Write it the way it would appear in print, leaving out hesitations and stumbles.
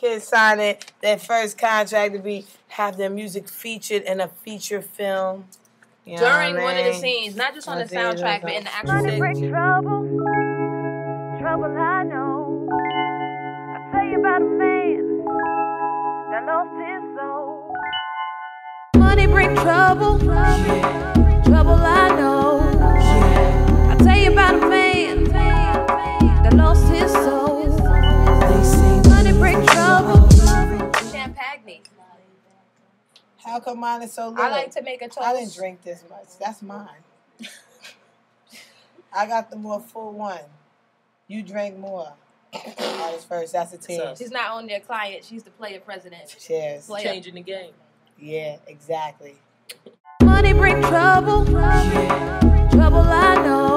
Kids signing their first contract to have their music featured in a feature film. You know During one of the scenes, not just on the soundtrack, but in the actual Money break trouble, trouble I know. I tell you about a man that lost his soul. Money bring trouble, trouble I know. I tell you about a man that lost his soul. They say money bring trouble. Champagne. How come mine is so little? I like to make a toast. I didn't drink this much. That's mine. I got the more full one. You drank more. Artist first. That's a team. She's not only a client, she's the player president. Cheers. Changing the game. Yeah, exactly. Money bring trouble, trouble I know.